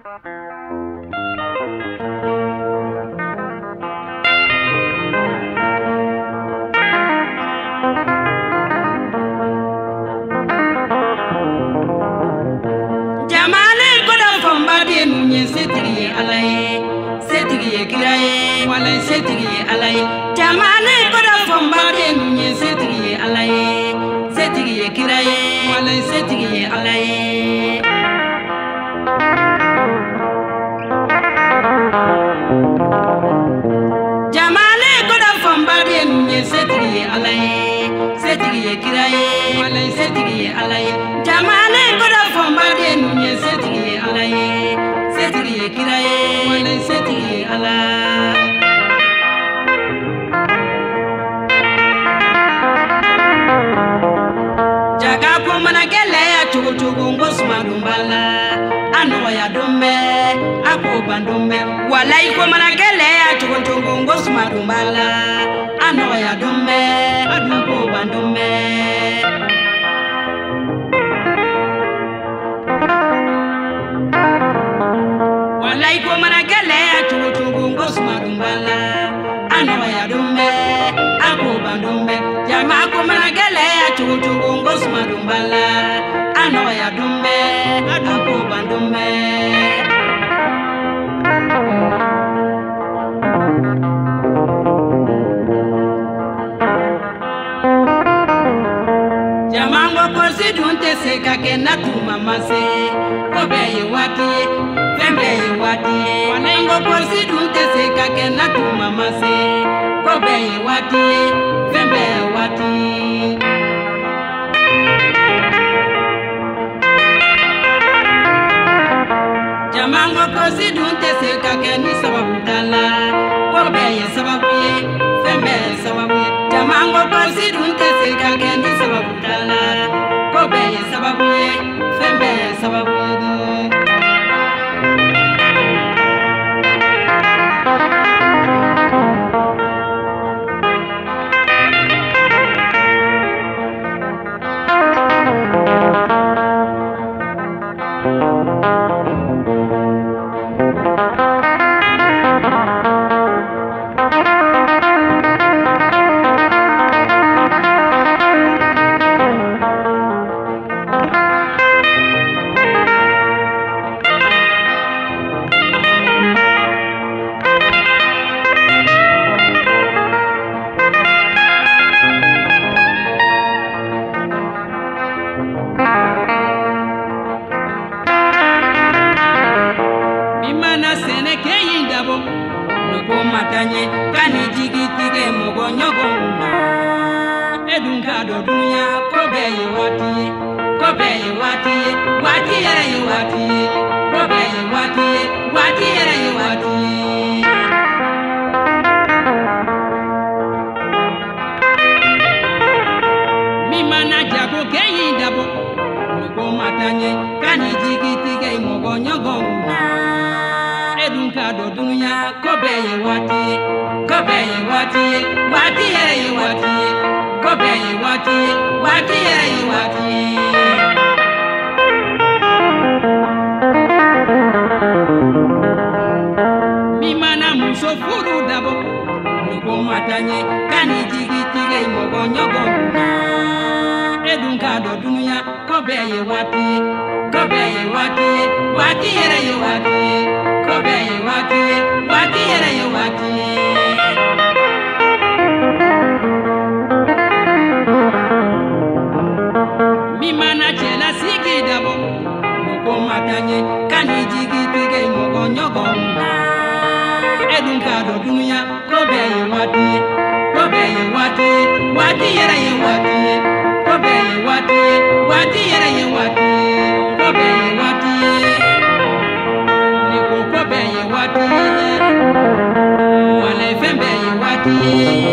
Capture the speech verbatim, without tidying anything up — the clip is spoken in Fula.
Jamane kodam fombade nunye setigi alaye setigi kiraye wala setigi alaye jamane kodam fombade nunye setigi alaye setigi kiraye wala setigi alaye jamane kodam fombade nunye setigi alaye setigi kiraye wala setigi alaye jamane kodam fombade nunye setigi alaye setigi kiraye wala setigi alaye jaga ko mana gele ya chugo chugo ngosma dumbala ano ya dombe ako bandombe walai ko mana gele ya chugo chugo ngosma dumbala ano ya dombe aduko bandombe walai ko mana gele ya chugo chugo ngosma dumbala ano ya dombe ako bandombe jama ko mana gele ya chugo chugo ngosma dumbala ano ya dombe aduko bandombe jamango kosi dunte se kake natuma mase kobe yiwati fembe yiwati wanengo kosi dunte se kake natuma mase kobe yiwati fembe yiwati jamango kosi dunte se kake ni sababu dala kobe yi sababu ye fembe sababu ye jamango kosi dunte se kake ni sababu dala kobe yi sababu ye fembe sababu ye matanye kani jigi tige mogo nyogo una edunga do dunya kobe yi wati kobe yi wati wati yere yi wati kobe yi wati wati yere yi wati mi mana jago keyi dabo mogo matanye kani jigi tige mogo nyogo una edunka do dunya kobe yi wati kobe yi wati wati yere yi wati kobe yi wati wati yere yi wati mi mana muso furu dabo nugo matanye kani jigi tige mogo nyogo na edunka do dunya kobe yi wati kobe yi wati wati yere yi wati kobe yi wati wati yere yi wati mi mana chela sigi dabo nugo matanye kani jigi tige mogo nyogo na edunka do dunya kobe yi wati kobe yi wati wati yere yi wati kobe yi wati wati yere yi wati kobe yi wati niko kobe yi wati wale fembe yi wati